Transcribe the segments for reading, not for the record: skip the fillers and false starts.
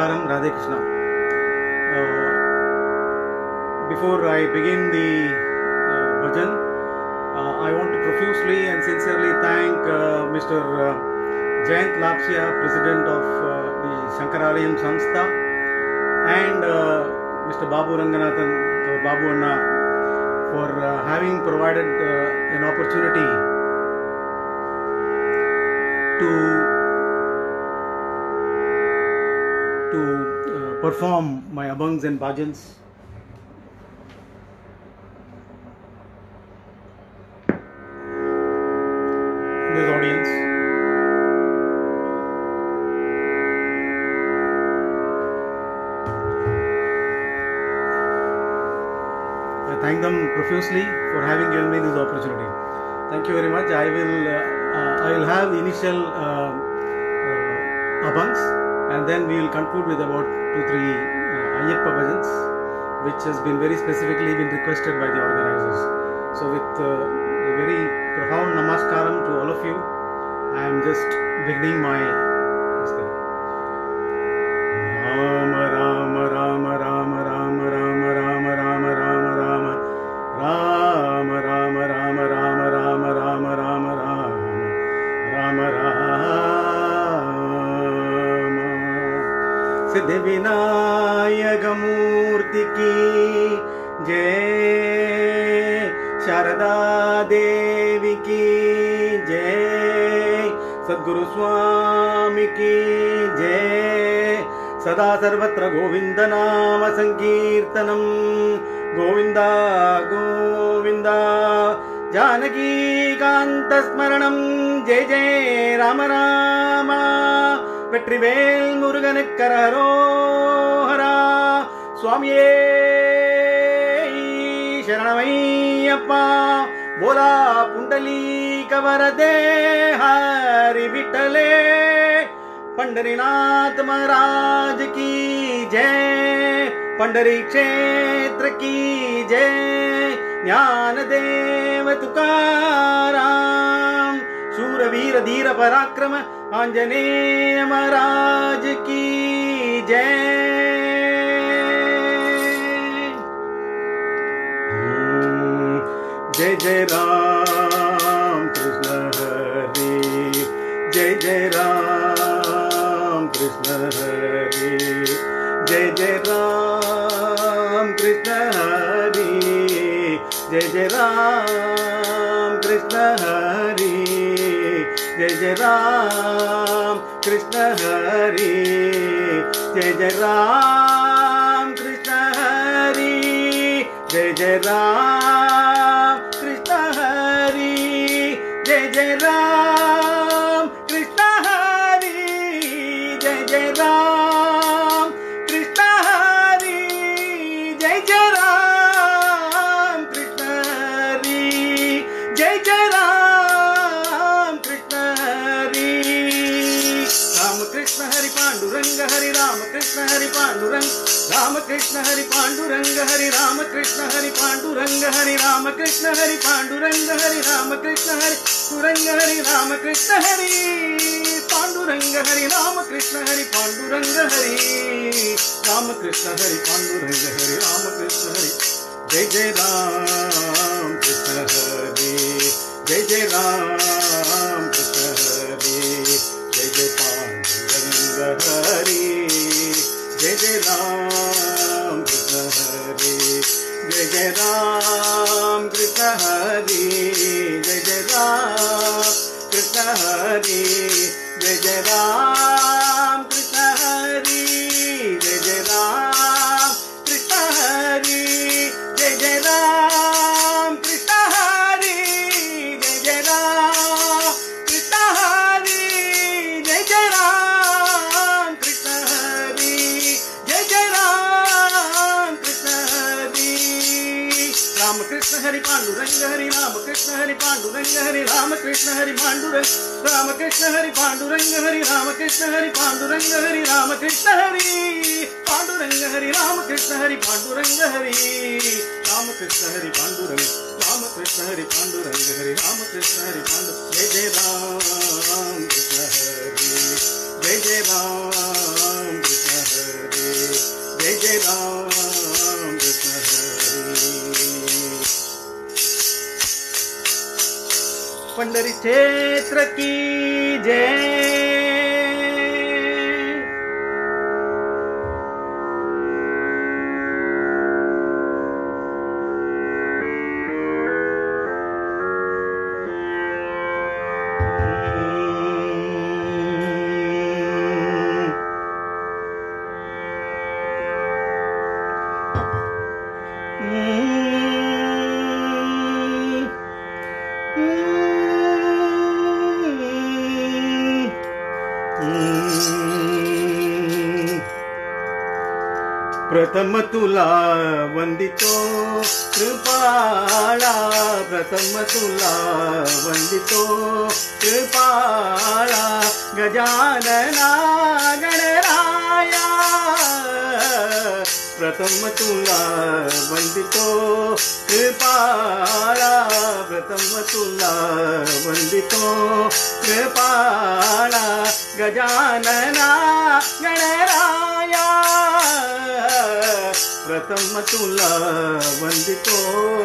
Namaskaram, Radhe Krishna. Before I begin the bhajan, I want to profusely and sincerely thank Mr. Jayant Lapsia, President of the Shankaralayam Sanstha, and Mr. Babu Ranganathan, Babu Anna, for having provided an opportunity to perform my abhangs and bhajans. This audience. I thank them profusely for having given me this opportunity. Thank you very much. I will have the initial abhangs, and then we will conclude with about 2-3 Ayyappa bhajans, which has been very specifically been requested by the organizers. So with a very profound namaskaram to all of you, I am just beginning my Rama Rama Rama Rama Rama Rama Rama Rama Rama Rama Rama Rama Rama Rama Rama Rama Rama Rama Rama Siddhi Vinayaka Murti ki jai, Sharada Devi ki jai, Sadguru Swami ki jai, Sada Sarvatra Govinda Nama Sankirtanam, Govinda Govinda, Janaki Kanta Smaranam, Jai Jai Rama Rama, Vetrivel Muruganukku Hara, Swamiye Sharanamayappa, Bola Pundalika Varade Hari Vitale, Pandarinath Maharaj ki jai, Pandari Kshetra ki jai, Jnanadev Tukaram, Suraveera Dheera Parakrama Anjaneya Maharaj ki jai. Jai Jai Ram Krishna Hari, Jai Jai Ram Krishna Hari, Jai Jai Ram Krishna Hari, Jai Jai Ram Krishna Hari, Jai Jai Ram Krishna Hari, Jai Jai Ram Krishna Hari, Jai Jai Ram Krishna Hari, Jai Jai Ram Krishna Hari, Jai Jai Ram Krishna Hari, Jai Jai Ram Krishna Hari, Jai Jai Ram Krishna Hari. Ram Krishna Hari Panduranga Hari, Ram Krishna Hari Panduranga, Ram Krishna Hari Panduranga Hari, Ram Krishna Hari Panduranga Hari, Ram Krishna Hari Panduranga Hari, Ram Krishna Hari Panduranga Hari, Ram Krishna Hari Panduranga Hari, Ram Krishna Hari Panduranga Hari, Ram Krishna Hari Panduranga Hari, Ram Krishna Hari. Jai Jai Ram Krishna Hari, Jai Jai Ram Krishna Hari, Jai Jai Panduranga Hari, Jai Jai Ram Krishna Hari, Jai Jai Ram Krishna Hari, Jai Jai Ram Krishna Hari, Jai Jai Ram Krishna Hari, Jai Jai Ram Krishna Hari, Jai Jai Ram Krishna Hari, Jai Jai Ram Krishna Hari, Jai Jai Ram Krishna Hari, Jai Jai Ram Krishna Hari. Ram Krishna Hari Panduranga Hari, Ram Krishna Hari Panduranga Hari, Ram Krishna Hari Panduranga, Ram Krishna Hari Panduranga Hari, Ram Krishna Hari Panduranga Hari, Ram Krishna Hari Panduranga Hari, Ram Krishna Hari Panduranga Hari, Ram Krishna Hari Panduranga, Ram Krishna Hari Panduranga Hari, Ram Krishna Hari Panduranga. Jai Jai Ram Krishna Hari, Jai Jai Ram Krishna Hari. Ram Krishna Hari. Pandhari क्षेत्र की जय। प्रथम तुला वंदितो कृपाळा, प्रथम तुला वंदितो कृपाळा, गजानना गणराया। प्रथम तुला वंदितो कृपाळा, प्रथम तुला वंदितो कृपाळा, गजानना गणराया। प्रथम तुला वंदितो।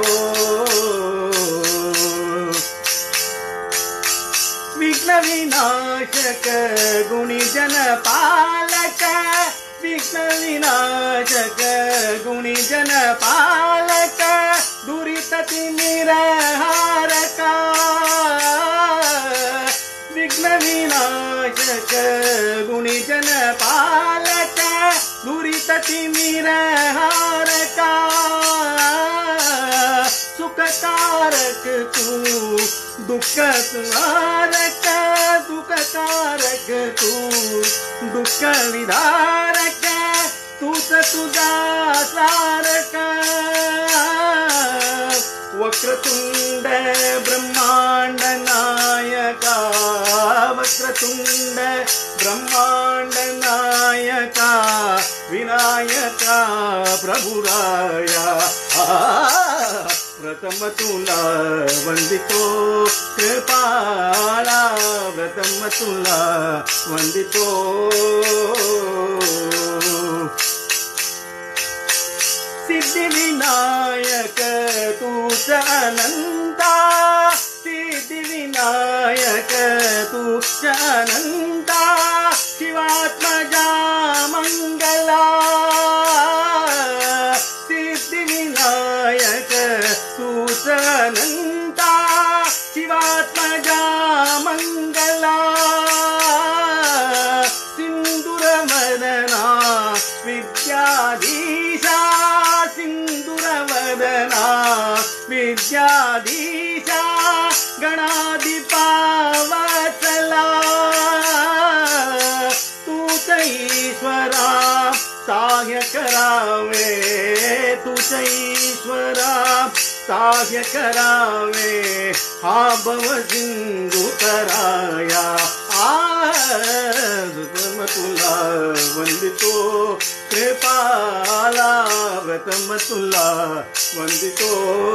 विघ्न विनाशक गुणीजन पालक, विघ्न विनाशक गुणीजन पालक, दुरित तिमिरहारक। विघ्न विनाशक गुणीजन पालक, दुरित तिमिरहारक। सुखकारक तू दुःख सुहारक, सुखकारक तू दुःख विदारक, तूच तुझा सारक। वक्रतुंड ब्रह्मांड नायका, वक्रतुंड ब्रह्मांड नायका, विनायका प्रभुराया। प्रथम तुला वंदितो कृपाळा, प्रथम तुला वंदितो। सिद्धि विनायक तूच अनंता, सिद्धि विनायक तूच अनंता, शिवात्मजा मंगला। सिद्धि विनायक तूच अनंता, शिवात्मजा मंगला। सिंदूर वदना विद्याधीशा, सिंदूर वदना विद्याधीशा, गणाधिपा वत्सला। तूच ईश्वरा सहाय्य करावे, तूच ईश्वरा सहाय्य करावे, हा भव सिंधू तराया। प्रथम तुला वंदितो कृपाला, प्रथम तुला वंदितो।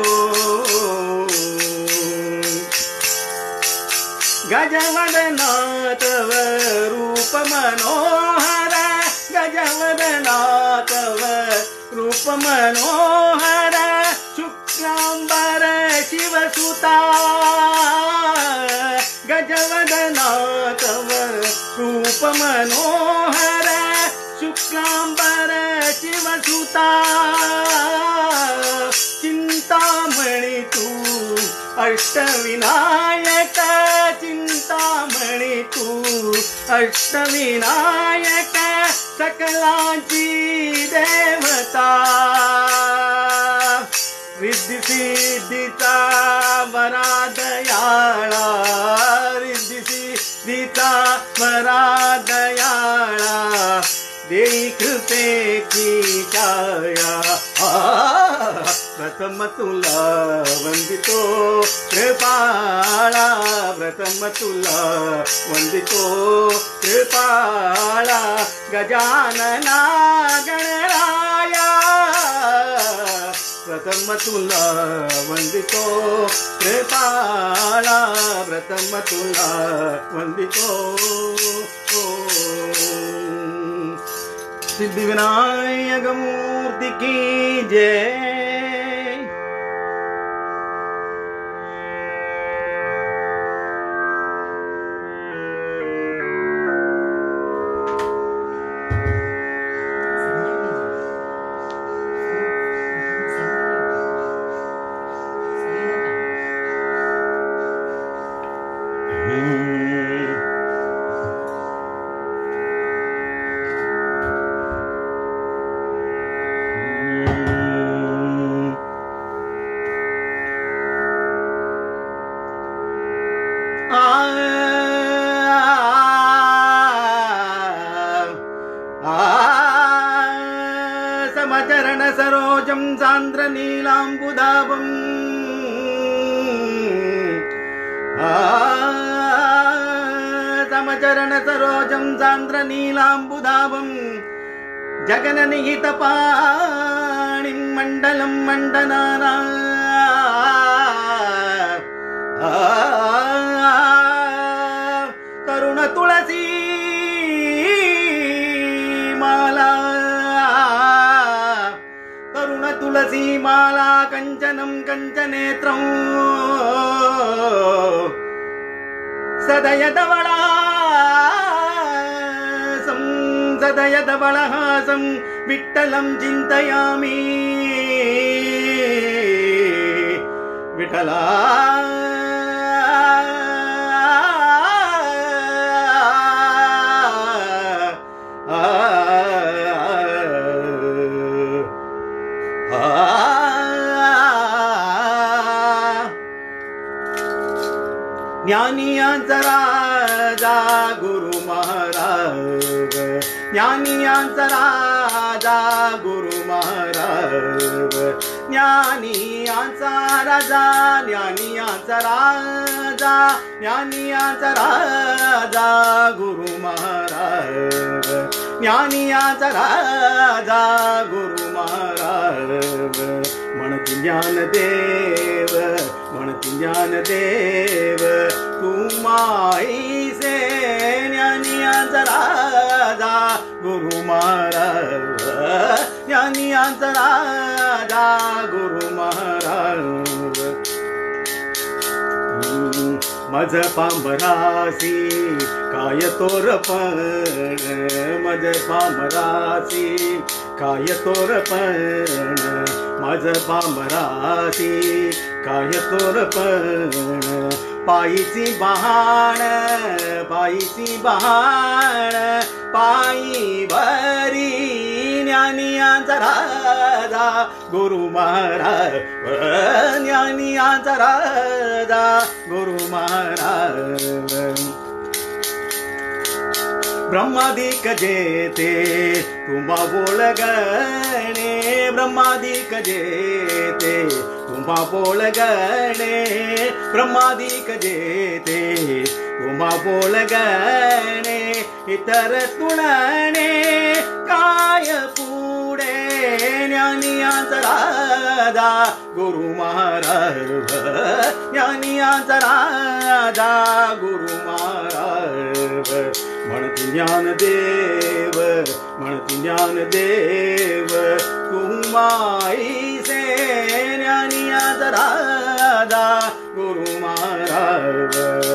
गजवदना तव रूप मनोहर, गजवदना तव रूप मनोहर, शुक्लांबर शिवसुता। गजवदना तव रूप मनोहर, शुक्लांबर शिवसुता। चिंतामणि तू अष्टविनायक, चिंतामणि तू अष्टविनायक, सकलांची देवता। रिद्धी सिद्धीचा वरादयाळा, रिद्धी सिद्धीचा वरादयाळा, देई कृपेची छाया। प्रथम तुला वंदितो कृपाळा, प्रथम तुला वंदितो कृपाळा, गजानना गणराया। प्रथम तुला वंदितो कृपाळा, प्रथम तुला वंदितो। सिद्धि विनायक मूर्ति की जय। समचरण सरोजं सान्द्र नीलाम्बुदाभं समचरण सरोजं सान्द्र नीलाम्बुदाभं जगन्निहित पाणिं मण्डलं मण्डनाना करुण तुलसी माला तुलसी माला कंचनं कंचनेत्रं सदयधवलासं विठ्ठलं चिन्तयामि विठ्ठला ज्ञानियांचा राजा गुरु महाराज, ज्ञानियांचा राजा गुरु महाराज, ज्ञानियांचा राजा, ज्ञानियांचा राजा, ज्ञानियांचा राजा गुरु महाराज, ज्ञानियांचा राजा गुरु महाराज। म्हणती ज्ञानदेव, म्हणती ज्ञानदेव, तू माईसे ज्ञानियांचा राजा गुरु महाराज, ज्ञानियांचा राजा गुरु महाराज। मज पांबरासी काय तोरपण, मज पांबरासी काय तोरपण, मज पांबरासी काय तोरपण। पायीची बहाण, पायीची बहाण, पायी भरी ज्ञानियांचा राजा गुरु महाराज, ज्ञानियांचा राजा गुरु महाराज। ब्रह्मादिक जेते तुम्हा बोलगणे, ब्रह्मादिक जेते तुम्हा बोलगणे, ब्रह्मादिक जेते तुम्हा बोलगणे। इतर तुळणे काय पुढे ज्ञानियांचा राजा गुरु महाराज, ज्ञानियांचा राजा गुरु महाराज। म्हणती ज्ञानदेव, म्हणती ज्ञानदेव, तू माईसे ज्ञानियांचा राजा गुरु महाराज।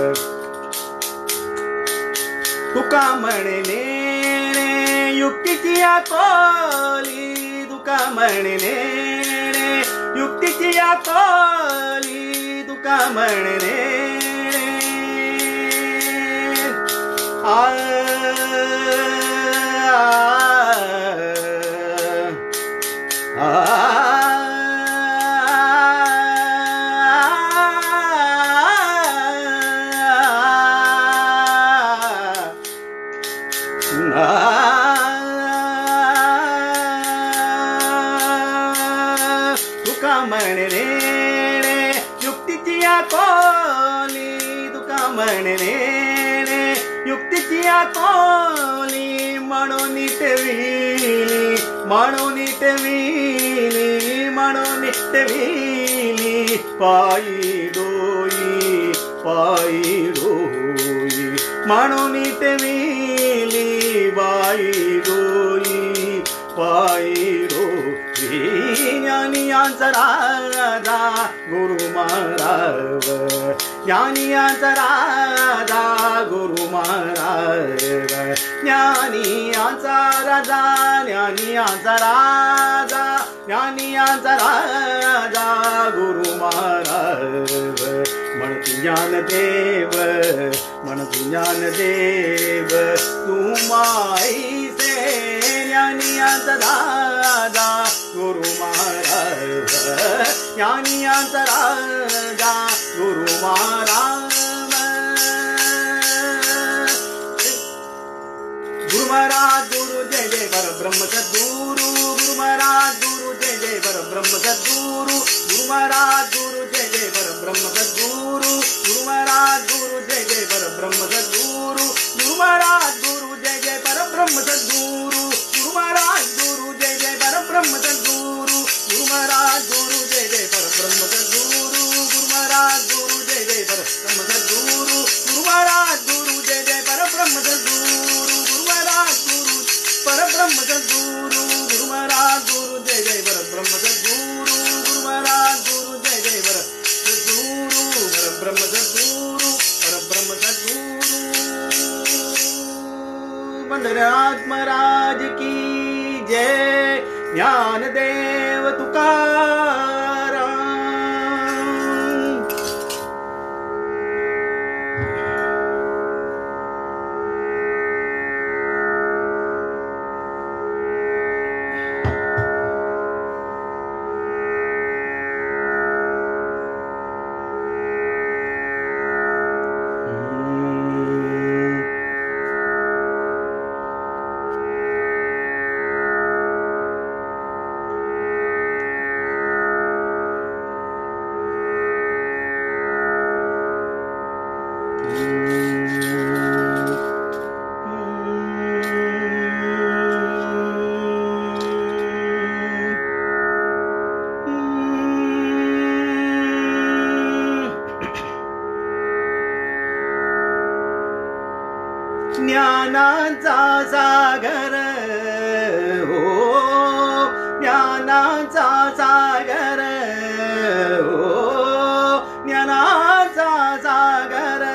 तुका म्हणणे युक्तीची आकोली, तुका म्हणणे युक्तीची आकोली, तुका म्हणणे तुका म्हणणे युक्तीची आकोली, तुका म्हणणे युक्तीची आकोली, म्हणून ठेविली, म्हणून ठेविली, म्हणून ठेविली पायी डोई, पायी डोई, म्हणून ठेविली बाई डोई पायिरो ज्ञानियांचा राजा गुरु महाराज, ज्ञानियांचा राजा गुरु महाराज, ज्ञानियांचा राजा, ज्ञानियांचा राजा, ज्ञानियांचा राजा गुरु महाराज. म्हणती ज्ञानदेव, म्हणती ज्ञानदेव, तू माईसे ज्ञानियांचा राजा गुरु महाराज, ज्ञानियांचा राजा गुरु महाराज. गुरु महाराज गुरु जय जय परब्रह्म सद्गुरु, गुरु महाराज गुरु जय जय परब्रह्म सद्गुरु, गुरु महाराज गुरु जय जय परब्रह्म सद्गुरु, गुरु महाराज गुरु जय जय परब्रह्म सद्गुरु, गुरु महाराज गुरु जय जय परब्रह्म सद्गुरु, गुरु महाराज गुरु जय जय परब्रह्म सद्गुरु, गुरु महाराज गुरु जय जय परब्रह्म सद्गुरु, गुरु महाराज गुरु जय जय परब्रह्म सद्गुरु, गुरु महाराज गुरु जय जय परब्रह्म सद्गुरु, गुरु महाराज गुरु परब्रह्म सद्गुरु, गुरु महाराज गुरु जय जय परब्रह्म सद्गुरु, गुरु महाराज गुरु जय जय परब्रह्म सद्गुरु, परब्रह्म सद्गुरु. पंढरीनाथ महाराज की जय. ज्ञानदेव तुकाराम. ज्ञानाचा सागर हो, ज्ञानाचा सागर हो, ज्ञानाचा सागर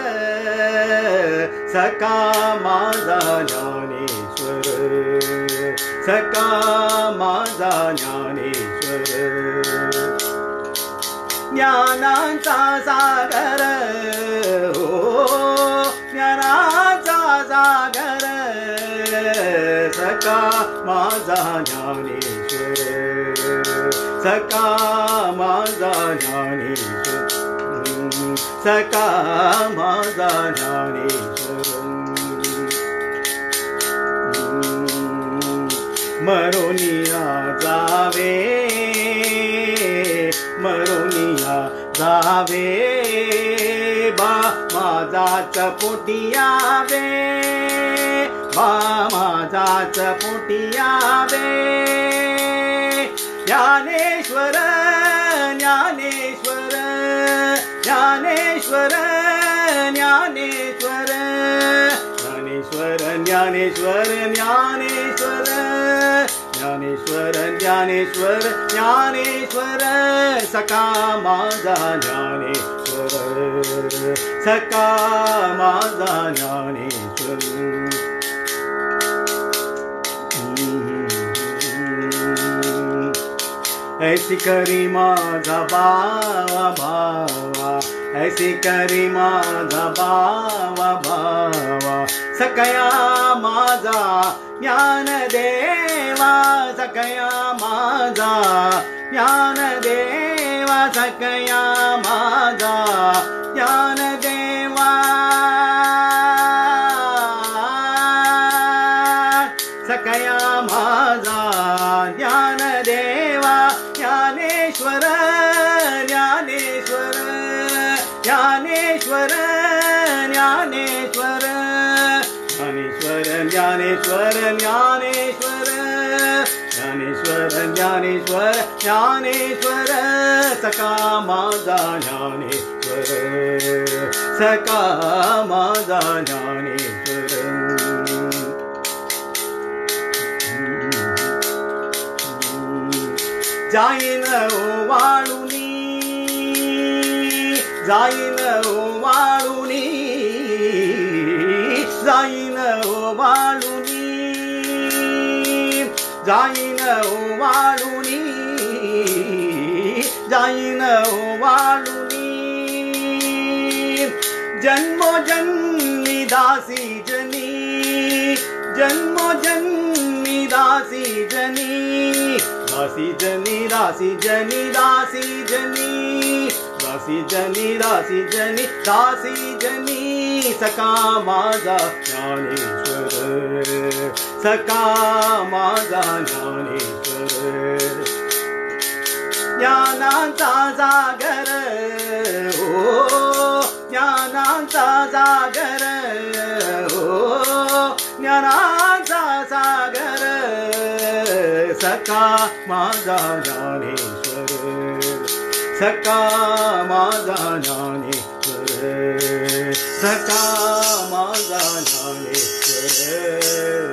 सखा माझा ज्ञानेश्वर, सखा माझा ज्ञानेश्वर. ज्ञानाचा सागर हो, ज्ञानाचा सागर सखा माझा ज्ञानेश्वर, सखा माझा ज्ञानेश्वर, सखा माझा ज्ञानेश्वर. मरोनिया जावे, मरोनिया जावे, बा माझाच पोटी यावे, बा माझाच पोटी यावे. ज्ञानेश्वर ज्ञानेश्वर ज्ञानेश्वर ज्ञानेश्वर ज्ञानेश्वर ज्ञानेश्वर ज्ञानेश्वर ज्ञानेश्वर ज्ञानेश्वर ज्ञानेश्वर सखा माझा ज्ञानेश्वर, सखा माझा ज्ञानेश्वर. ऐसी करी माझा बावा भावा, ऐसी करी माझा बावा भावा, सकया माझा ज्ञानदेवा, सकया माझा ज्ञानदेवा, सकया माझा ज्ञानदेवा. सकया माझा ज्ञानदेवा. ज्ञानेश्वर ज्ञानेश्वर ज्ञानेश्वर ज्ञानेश्वर ज्ञानेश्वर ज्ञानेश्वर ज्ञानेश्वर ज्ञानेश्वर ज्ञानेश्वर ज्ञानेश्वर सखा माझा ज्ञानेश्वर, सखा माझा ज्ञानेश्वर. जाईन ओवाळुनी, जाईन ओवाळुनी, जाईन ओवाळुनी, जाईन ओवाळुनी, जाईन ओवाळुनी। जन्मोजन्मी दासी जनी, जन्मोजन्मी दासी जनी, दासी जनी, दासी जनी, दासी जनी, दासी जनी, दासी जनी, दासी जनी। सखा माझा ज्ञानेश्वर, सखा माझा ज्ञानेश्वर, ज्ञानाचा जागर, ओ ज्ञानाचा जागर, ओ ज्ञानाचा सागर, सखा माझा ज्ञानेश्वर, सखा माझा ज्ञानेश्वर, सखा माझा ज्ञानेश्वर।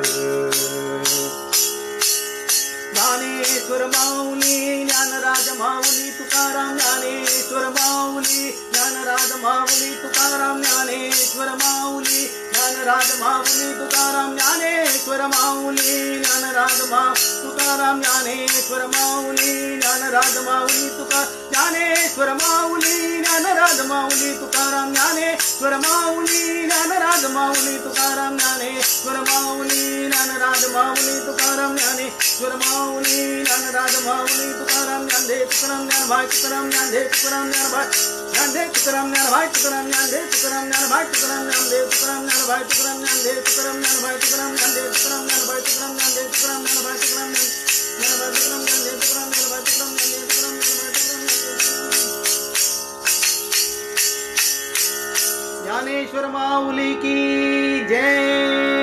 ज्ञानेश्वर माऊली, ज्ञानराज माऊली तुकाराम, ज्ञानेश्वर माऊली, ज्ञानराज माऊली तुकाराम, ज्ञानेश्वर माऊली, ज्ञानराज माऊली तुकाराम, ज्ञानेश्वर माऊली, ज्ञानराज तुकाराम, ज्ञानेश्वर माऊली, ज्ञानराज माऊली तुकाराम, ज्ञानेश्वर माऊली, ज्ञानराज माऊली तुकाराम, ज्ञानेश्वर माऊली, ज्ञानराज माऊली तुकाराम, ज्ञानेश्वर माऊली, ज्ञानराज माऊली तुकाराम, ज्ञानेश्वर माऊली, ज्ञानराज माऊली तुकाराम, ज्ञानदेव तुकाराम, ज्ञानभाई तुकाराम, ज्ञानदेव तुकाराम, ज्ञानभाई, ज्ञानदेव तुकाराम, ज्ञानभाई तुकाराम, ज्ञानदेव तुकाराम, ज्ञानभाई तुकाराम, ज्ञानदेव तुकाराम, ज्ञानभाई तुकाराम, ज्ञानदेव तुकाराम, ज्ञानभाई तुकाराम, ज्ञानदेव तुकाराम, ज्ञानभाई तुकाराम, ज्ञानदेव तुकाराम, ज्ञानभाई तुकाराम, ज्ञानदेव तुकाराम, ज्ञानदेव तुकाराम, ज्ञानभाई तुकाराम, ज्ञानदेव तुकाराम, ज्ञानभाई तुकाराम। ज्ञानेश्वर माऊली की जय।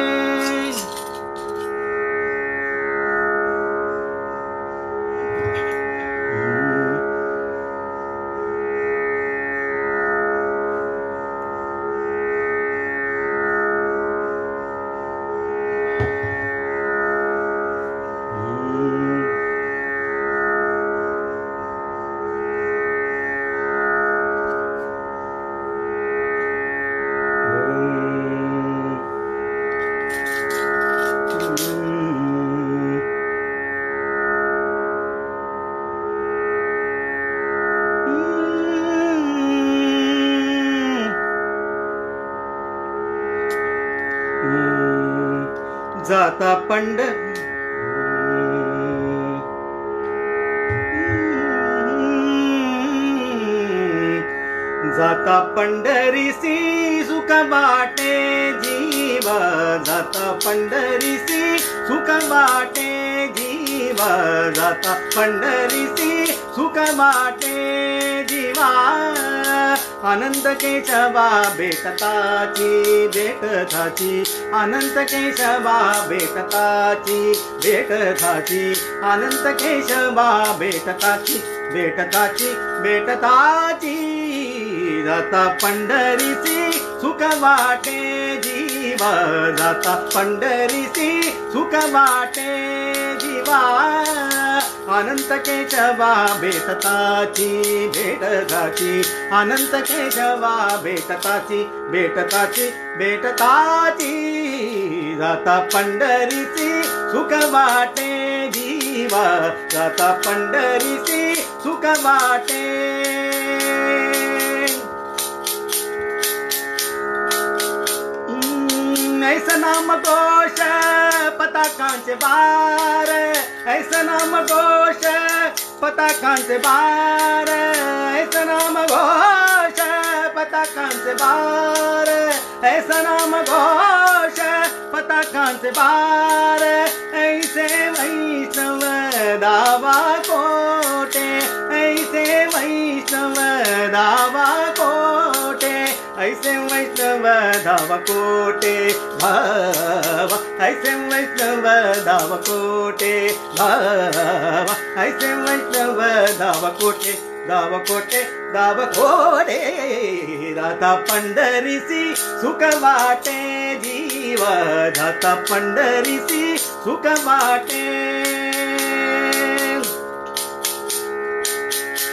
जाता जाता पंढरीसी सुख वाटे जीव, जाता पंढरीसी सुख वाटे जीव, जाता पंढरीसी सुख वाटे जीवा। अनंत केशवा भेटताची भेटताची, अनंत केशवा भेटताची भेटताची, अनंत केशवा भेटताची भेटताची भेटताची। जाता पंढरीसी सुख वाटे जीवा, जाता पंढरीसी सुख वाटे जीवा। अनंत केशवा भेटताची भेटताची, अनंत केशवा भेटताची भेटताची भेटताची। जाता पंढरीसी सुख वाटे जीवा, जाता पंढरीसी सुख वाटे। ऐसा नाम घोष पताकांचे बार, ऐसा नाम घोष पताकांचे बार, ऐसा नाम घोष पताकांचे बार, ऐसा नाम घोष पताकांचे बार। ऐसे वैष्णव दावा कोटे, ऐसे वैष्णव दावा कोटे, ऐसे वैष्णव दावा कोटे भावा, ऐसे वैष्णव दावा कोटे भावा, ऐसे वैष्णव दावा कोटे दावा कोटे दावा कोटे। जाता पंढरीसी सुख वाटे जीव, जाता पंढरीसी सुख वाटे।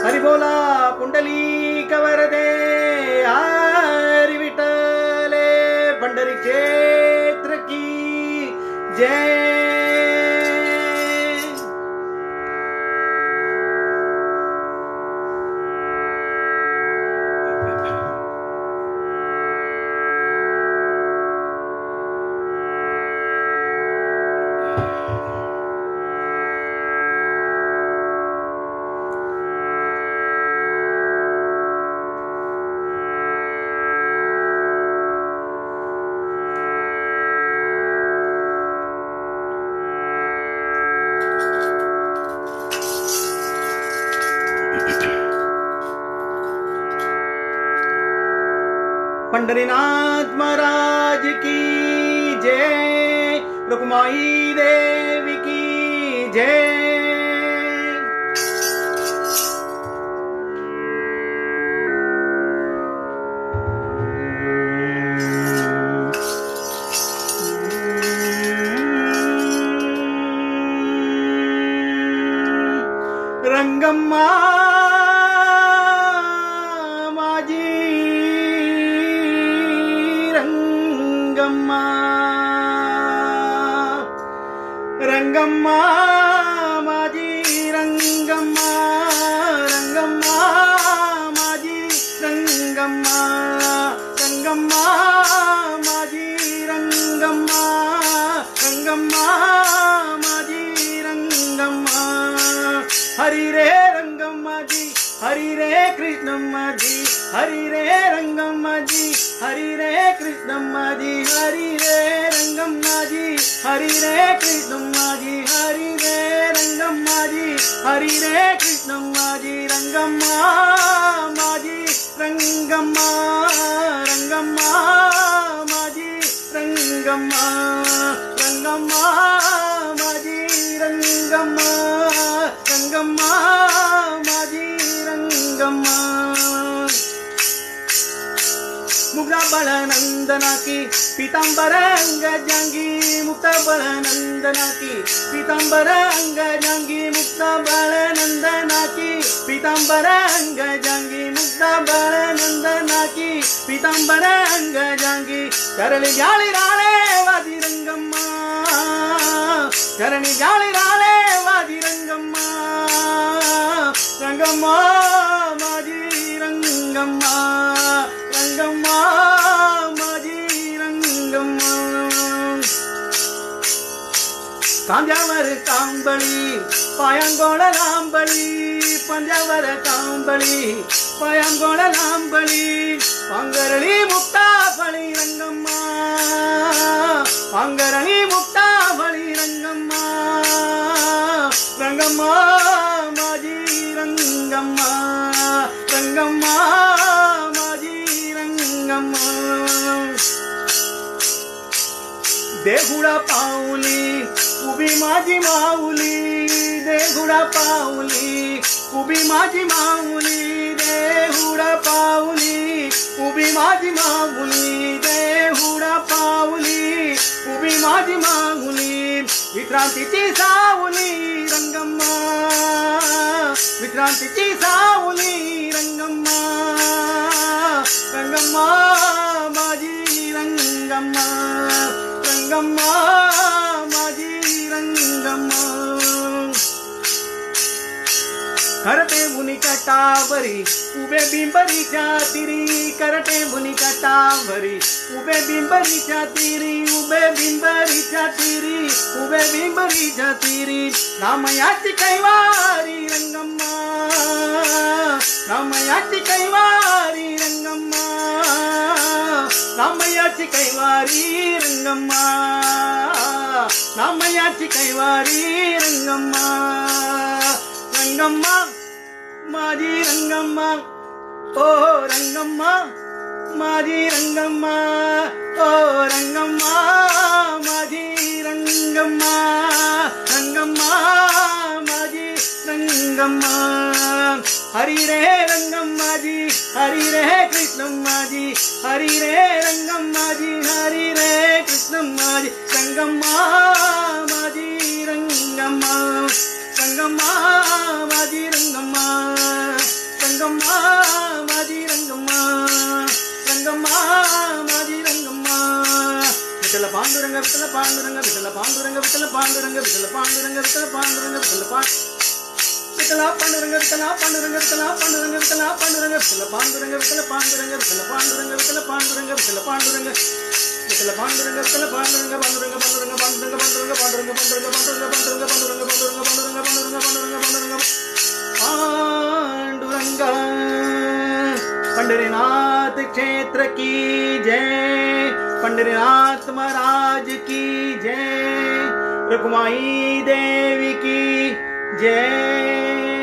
हरि बोला पुंडलीक वरदे हरि विठ्ठले पंढरी क्षेत्र की जय। पंढरीनाथ महाराज की जय, रुक्माई देवी की जय। रंगम्मा रंगम्मा माजी रंगम्मा रंगम्मा माजी रंगम्मा रंगम्मा माजी रंगम्मा रंगम्मा माजी रंगम्मा। हरि रे रंगम्मा जी हरि रे कृष्णम्मा जी हरि रे रंगम्मा जी हरि रे कृष्णम्मा जी हरि रे रंगम्मा जी हरि रे कृष्णम्मा जी हरि रे रंगम्मा जी हरि रे कृष्णम्मा जी रंगम्मा माजी रंगम्मा रंगम्मा माजी रंगम्मा रंगम्मा माजी रंगम्मा रंगम्मा माजी रंगम्मा। मुक्ता बलनंदना की पीतांबर अंग जांगी मुक्ता बलनंदना की पीतांबर अंग जांगी मुक्ता बलनंदना की पीतांबर अंग जांगी मुक्ता बलनंदना की पीतांबर अंग जांगी। चरणी जाली राले वादी रंगम्मा चरणी जाली राले वादी रंगम्मा रंगम्मा माजी रंगम्मा रंगम्मा माजी रंगम्मा। कांजावर कांबळी पायांगोळ लांबळी पंजावर कांबळी पायांगोळ लांबळी पांगरळी मुक्ता फळी रंगम्मा पांगरळी मुक्ता फळी रंगम्मा रंगम्मा माजी रंगम्मा रंगम्मा माजी रंगम्मा। देहुडा पाऊली उभी माझी माऊली देहुडा पाऊली उभी माझी माऊली देहुडा पाऊली उभी माझी माऊली देहुडा पाऊली उभी माझी माऊली। विश्रांतीची सावली रंगम्मा विश्रांतीची सावली रंगम्मा रंगम्मा माझी रंगम्मा रंगम्मा माझी रंगम्मा। करटे मुनी कटावरी उभे बिंबरीच्या तिरी करटे मुनी कटावरी उभे बिंबरीच्या तिरी उभे बिंबरीच्या तिरी उभे बिंबरीच्या तिरी। रामयाची कैवारी रंगम्मा रामयाची कैवारी रंगम्मा रामयाची कैवारी रंगम्मा रामयाची कैवारी रंगम्मा रंगम्मा माजी रंगम्मा ओ रंगम्मा माजी रंगम्मा ओ रंगम्मा माजी रंगम्मा रंगम्मा माजी रंगम्मा। हरि रे रंगम्मा जी हरि रे कृष्णम्मा जी हरि रे रंगम्मा जी हरि रे कृष्णम्मा जी रंगम्मा माजी रंगम्मा रंगम्मा माजी रंगम्मा। பாண்டுரங்க விட்டல பாண்டுரங்க விட்டல பாண்டுரங்க விட்டல பாண்டுரங்க விட்டல பாண்டுரங்க விட்டல பாண்டுரங்க விட்டல விட்டலா பாண்டுரங்க விட்டலா பாண்டுரங்க விட்டலா பாண்டுரங்க விட்டலா பாண்டுரங்க விட்டல பாண்டுரங்க விட்டல பாண்டுரங்க விட்டல பாண்டுரங்க விட்டல பாண்டுரங்க விட்டல பாண்டுரங்க விட்டல பாண்டுரங்க விட்டல பாண்டுரங்க பாண்டுரங்க பாண்டுரங்க பாண்டுரங்க பாண்டுரங்க பாண்டுரங்க பாண்டுரங்க பாண்டுரங்க பாண்டுரங்க பாண்டுரங்க பாண்டுரங்க பாண்டுரங்க பாண்டுரங்க பாண்டுரங்க पांडुरंगा पंढरीनाथ क्षेत्र की जय, पंढरीनाथ महाराज की जय, रुक्माई देवी की जय।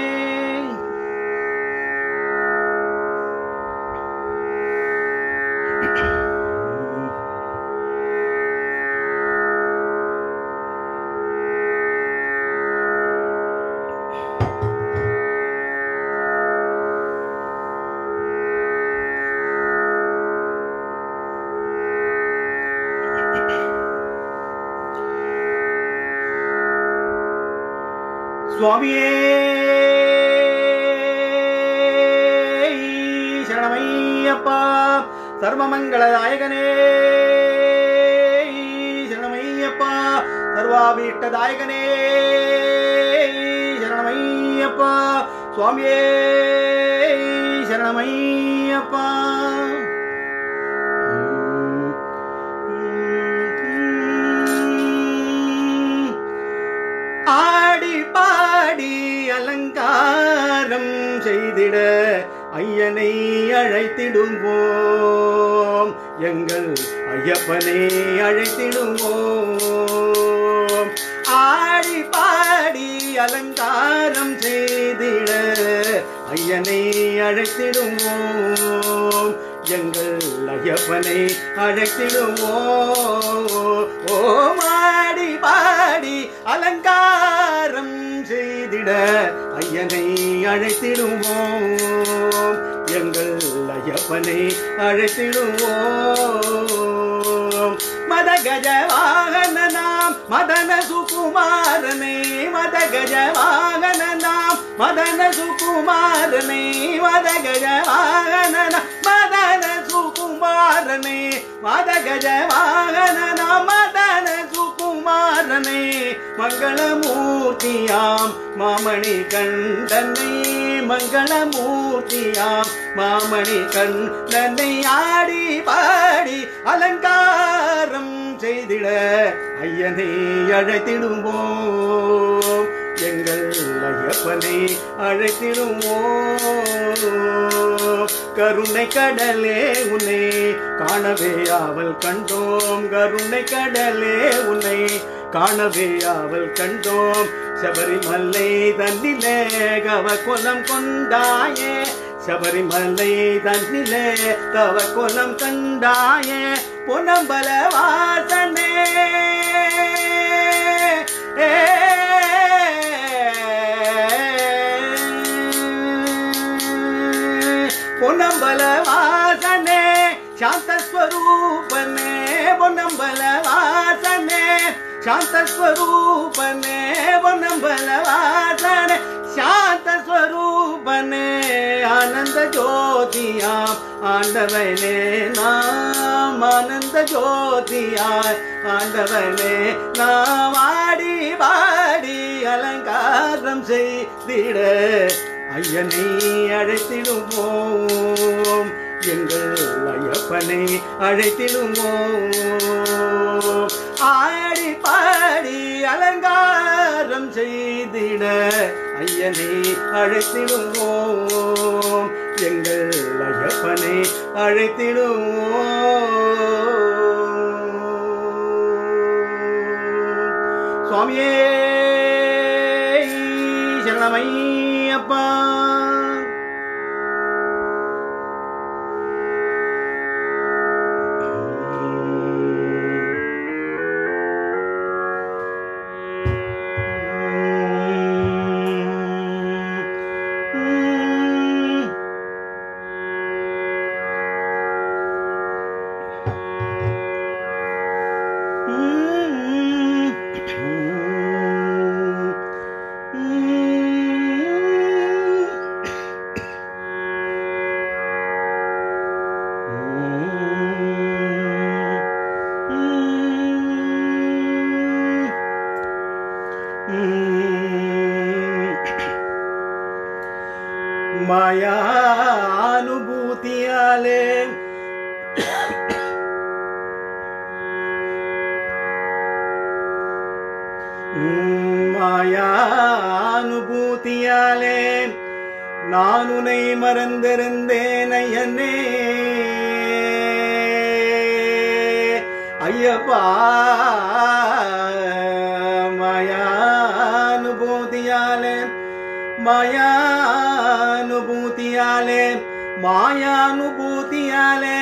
स्वामिये शरणमय्यप्पा सर्वमंगलदायकने शरणमय्यप्पा सर्वाभीष्टदायकने शरणमय्यप्पा स्वामिये शरणमय्यप्पा। ஆடி பாடி அலங்காரம் செய்திட ஐயனை அழைத்திடுவோம், எங்கள் ஐயப்பனை அழைத்திடுவோம்। ஆடி பாடி அலங்காரம் செய்திட ஐயனை அழைத்திடுவோம், எங்கள் ஐயப்பனை அழைத்திடுவோம்। ஓம் ஆடி பாடி அலங்காரம் செய்திட ஐயனை அழைத்திடுவோம், எங்கள் ஐயப்பனை அழைத்திடுவோம்। மதகஜ வாகன நாம் மதன சுகுமாரனே, மதகஜ வாகன நாம் மதன சுகுமாரனே, மதகஜ வாகன மதன சுகுமாரனே, மதகஜ வாகன நாம் மதன சுகுமாரனே, மங்களமூர்த்தியாம் மாமணி கண்டனை, மங்களமூர்த்தியாம் மாமணி கண்டனை ஆடி பாடி அலங்காரம் செய்திட ஐயனை அழைத்திடுவோம், எங்கள் ஐயப்பனை அழைத்திடுவோம்। கருணை கடலே உன்னை காணவே ஆவல் கண்டோம், கருணை கடலே உன்னை காணவே ஆவல் கண்டோம்। சபரிமலை தன்னிலே கவ கோலம் கொண்டாயே, சபரிமலை தன்னிலே கவ கோலம் கண்டாயே, பொன்னம்பல வாசனே பொன்னம்பல வாசனே சாந்த ஸ்வரூபனே, பொன்னம்பல வாசனே சாந்த ஸ்வரூபனே, பொன்னம்பல வாசனே சாந்த ஸ்வரூபனே, ஆனந்த ஜோதியாம் ஆண்டவனே நாம், ஆனந்த ஜோதியாய் ஆண்டவனே நாம், ஆடி பாடி அலங்காரம் செய்திட ஐயனை அழைத்திடுவோம், எங்கள் ஐயப்பனை அழைத்திடுவோம்। ஆடி பாடி அலங்காரம் செய்திட ஐயனை அழைத்திடுவோம், எங்கள் ஐயப்பனை அழைத்திடுவோம்। சுவாமியே சரணமையப்பா। மாயானுபூதியாலே மாயானுபூதியாலே நான் உன்னை மறந்திருந்தேன் ஐயனே ஐயப்பா மாயானுபூதியாலே மாயானுபூதியாலே மாயானுபூதியாலே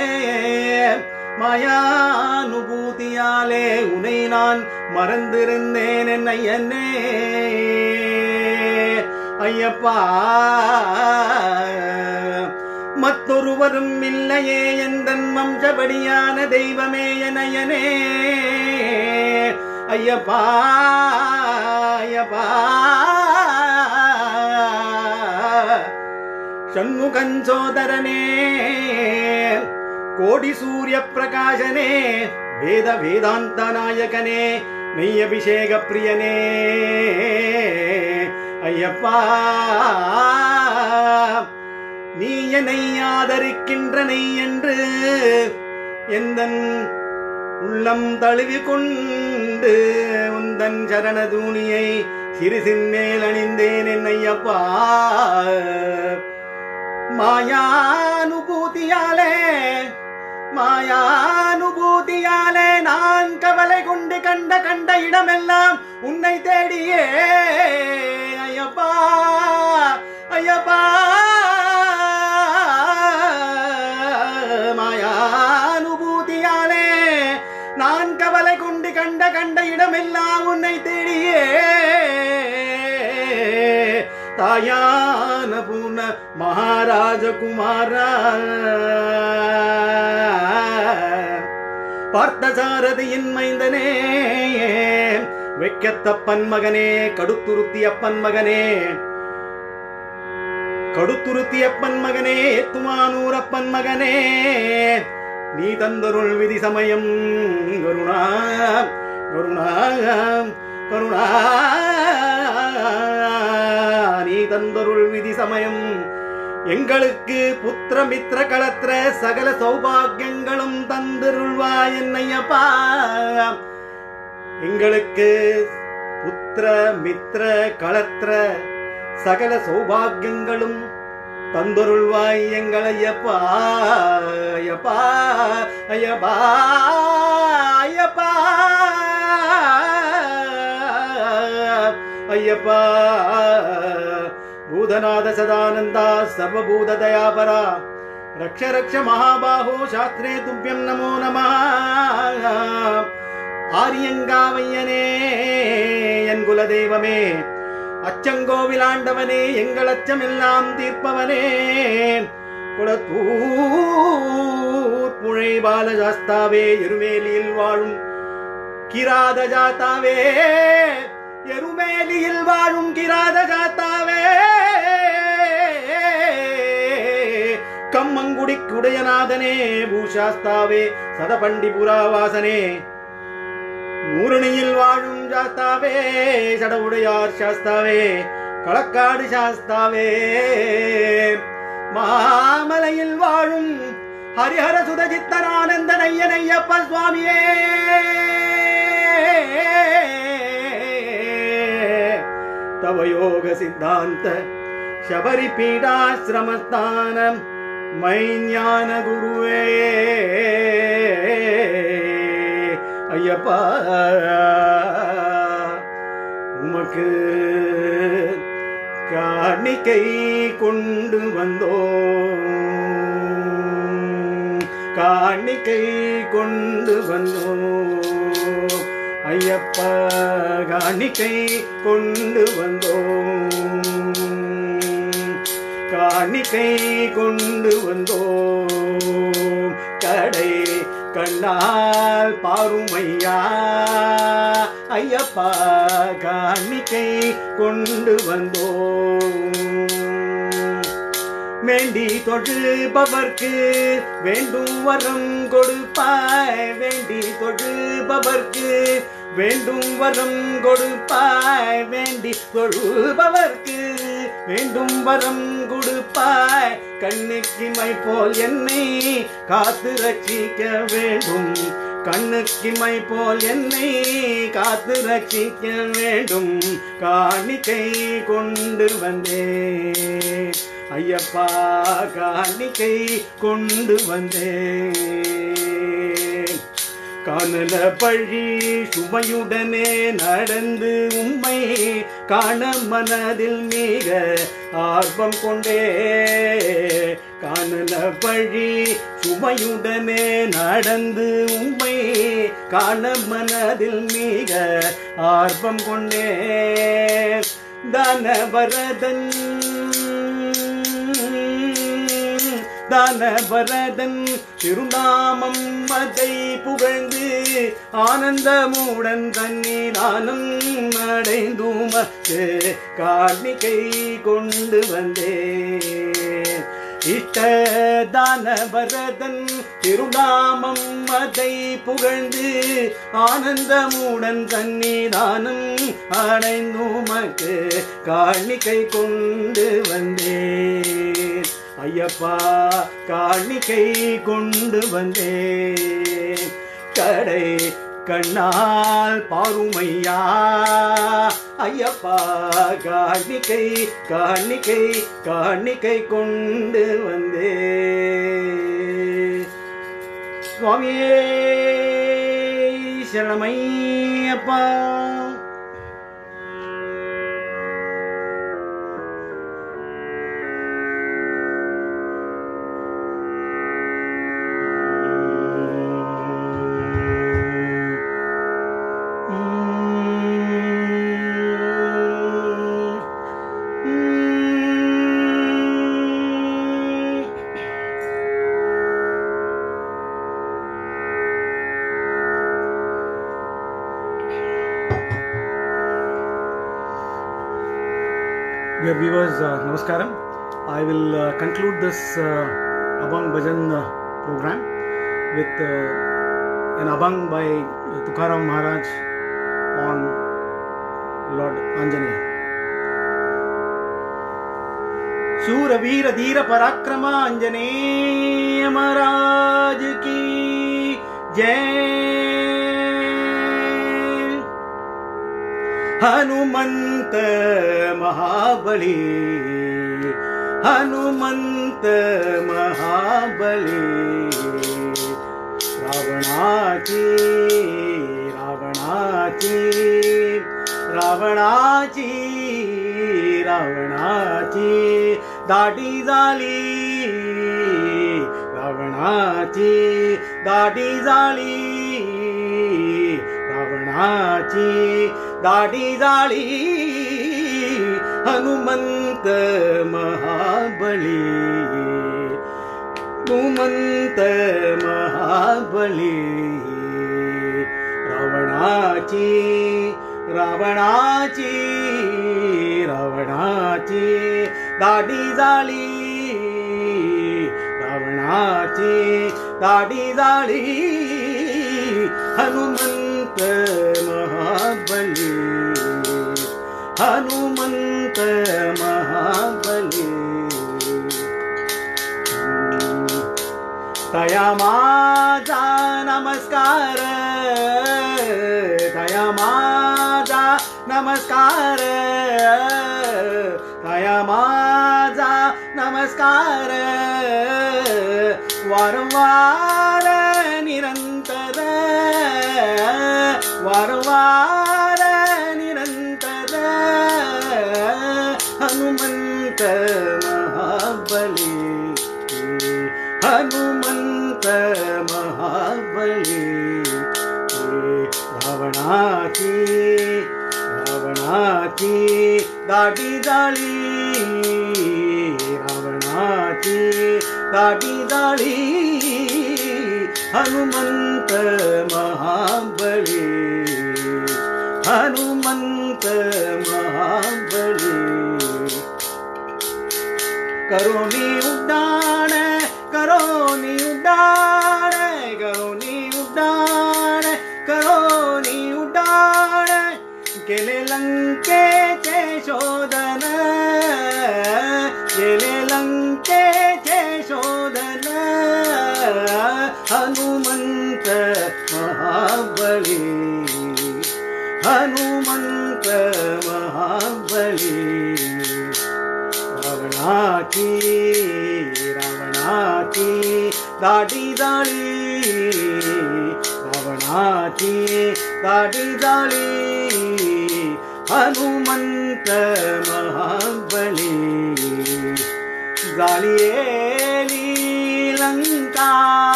மாயானுபூதியாலே உன்னை நான் மறந்திருந்தேன் என் ஐயனே ஐயப்பா மற்றொருவரும் இல்லையே எந்தன் வம்சபடியான தெய்வமே என் ஐயனே ஐயப்பா ஐயப்பா ஷண்முகஞ்சோதரனே கோடி சூரிய பிரகாசனே வேத வேதாந்த நாயகனே நெய் அபிஷேக பிரியனே ஐயப்பா நீ என்னை ஆதரிக்கின்ற நெய் என்று எந்தன் உள்ளம் தழுவி கொண்டு உந்தன் சரணதூணியை சிறுசின் மேல் அணிந்தேன் என் ஐயப்பா மாயானுபூதியாலே மாயானுபூதியாலே நான் கவலை கொண்டு கண்ட இடமெல்லாம் உன்னை தேடியே ஐயப்பா ஐயப்பா மாயானுபூதியாலே நான் கவலை கொண்டு கண்ட இடமெல்லாம் உன்னை தேடியே தாயான பூர்ண மகாராஜகுமாரா பார்த்தசாரதியின் மைந்தனே வெக்கத்தப்பன் மகனே கடுத்துருத்தியப்பன் மகனே கடுத்துருத்தியப்பன் மகனே துமானூரப்பன் மகனே நீ தந்தருள் விதி சமயம் கருணா கருணா கருணா நீ தந்தருள் விதி சமயம் எங்களுக்கு புத்திர மித்திர களத்திர சகல சௌபாகியங்களும் தந்தருள்வாய் என்னையப்பா எங்களுக்கு புத்திர மித்திர களத்திர சகல சௌபாகியங்களும் தந்தருள்வாய் எங்களையப்பா ஐயப்பா ஐயப்பா ஐயப்பா ஐயப்பா பூதநாத சதானந்தா சர்வபூத தயாபரா ரக்ஷ ரக்ஷ மகாபாஹோ சாஸ்திரே துப்யம் நமோ நமः ஆரியங்காவையனே என் குலதெய்வமே அச்சங்கோவிலாண்டவனே எங்கள் அச்சமெல்லாம் தீர்ப்பவனே குளத்தூர் புழை பாலசாஸ்தாவே எருமேலியில் வாழும் கிராத ஜாத்தாவே எருமேலியில் வாழும் கிராத ஜாத்தாவே கம்மங்குடி குடையநாதனே பூஷாஸ்தாவே சதபண்டிபுராவாசனே மூரணியில் வாழும் சாஸ்தாவே சடவுடையார் சாஸ்தாவே களக்காடு சாஸ்தாவே மாமலையில் வாழும் ஹரிஹர சுதஜித்தனானந்த நையனையப்ப சுவாமியே தவயோக சித்தாந்த शबरी पीडाश्रमस्थानम मैज्ञान गुरुवे अय्यप्पा उमक्कु काணிக்கை கொண்டு வந்தோம் காணிக்கை கொண்டு வந்தோம் ஐயப்பா காணிக்கை கொண்டு வந்தோம் காணிக்கை கொண்டு வந்தோம் கடை கண்ணால் பாருமையா ஐயப்பா காணிக்கை கொண்டு வந்தோம் வேண்டி தொழுபவர்க்கு வேண்டும் வரம் கொடுப்பாய் வேண்டி தொழுபவர்க்கு வேண்டும் வரம் கொடுப்பாய் வேண்டி தொழுபவர்க்கு வேண்டும் வரம் கொடுப்பாய். கண்ணுக்கிமை போல் என்னை காத்து ரட்சிக்க வேண்டும். கண்ணுக்கிமை போல் என்னை காத்து ரட்சிக்க வேண்டும். காணிக்கை கொண்டு வந்தேன் ஐயப்பா, காணிக்கை கொண்டு வந்தேன். காணல பழி சுமையுடனே நடந்து உம்மை காண மனதில் மிக ஆர்வம் கொண்டே. காணல பழி சுமையுடனே நடந்து உம்மை காண மனதில் மிக ஆர்வம் கொண்டே. தானவரதன் தானவரதன் திருநாமம் அதை புகழ்ந்து ஆனந்தமுடன் தன்னிதானம் அடைந்துமக்கு காணிக்கை கொண்டு வந்தேன். இஷ்ட தானவரதன் திருநாமம் அதை புகழ்ந்து ஆனந்தமுடன் தன்னிதானம் அடைந்துமக்கு காணிக்கை கொண்டு வந்தேன். ஐயப்பா, காணிக்கை கொண்டு வந்தேன். கடை கண்ணால் பாருமையா ஐயப்பா, காணிக்கை காணிக்கை காணிக்கை கொண்டு வந்தேன். சுவாமியே சரணமையப்பா. Dear viewers, Namaskaram. I will conclude this Abhang Bhajan program with an Abhang by Tukaram Maharaj on Lord Anjaneya. Shura Veera Dheera Parakrama Anjaneya Maharaj ki Jai. Hanumant महाबली हनुमंत महाबली रावणाची रावणाची रावणाची रावणाची दाढी झाली रावणाची दाढी झाली रावणाची दाढी झाली हनुमंत महाबली हनुमंत महाबली रावणाची रावणाची रावणाची दाढी झाली रावणाची दाढी झाली हनुमंत महाबली हनुमंत महाबली तया माझा नमस्कार तया माझा नमस्कार तया माझा नमस्कार वारंवार निरंतर वारंवार निरंतर हनुमंत महाबली हनुमंत महाबली रावणाची रावणाची दाढी झाली रावणाची दाढी झाली हनुमंत महाबली हनुमंत महाबली करोनी उड्डाण करोनी उड्डाण करोनी उड्डाण करोनी उड्डाण केले लंकेचे शोधन हनुमंत महाबली, हनुमंत महाबली। रावणाची दाढी जाळी, रावणाची दाढी जाळी, हनुमंत महाबली। जाळीएली लंका,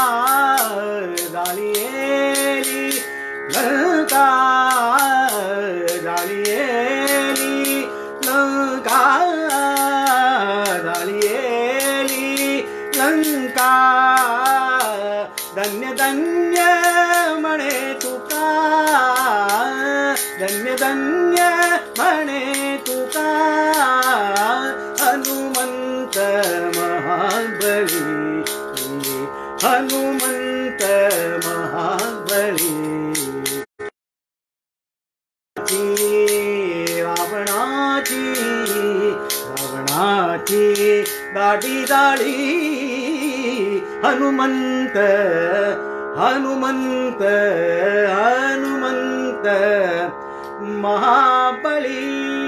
जाळीएली लंका, जाळीएली लंका, जाळीएली लंका। धन्य धन्य म्हणे तुका, धन्य धन्य म्हणे तुका, हनुमंत महाबली, हनुमंत महाबली। रावणाची दाढी जाळी, हनुमंत हनुमंत हनुमंत महाबली।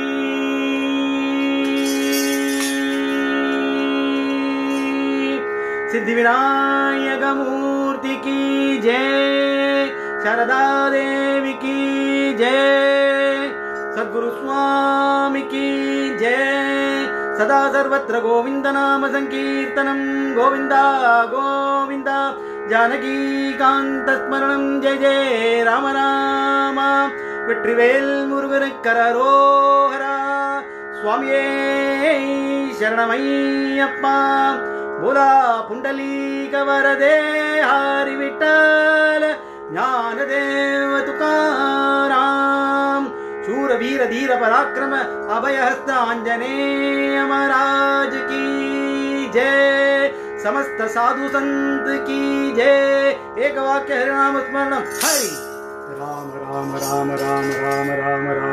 सिद्धिविनायक मूर्ति की जय, शारदा देवी की जय, सद्गुरु स्वामी की जय। सदा सर्वत्र गोविंद नाम संकीर्तनम, गोविंदा गोविंदा, जानकी कांत स्मरणम। जय जय राम राम, वेट्रिवेल मुरुगन कररोहरा। स्वामिये शरणमय्यप्पा, बोला पुंडलीक वरदे हरि विठ्ठल, ज्ञानदेव तुकाराम। शूरवीर धीर पराक्रम अभयहस्त आंजनेय महाराज की जय। समस्त साधु संत की जय। एक वाक्य हरिनाम स्मरण, हरि राम राम राम राम राम राम राम।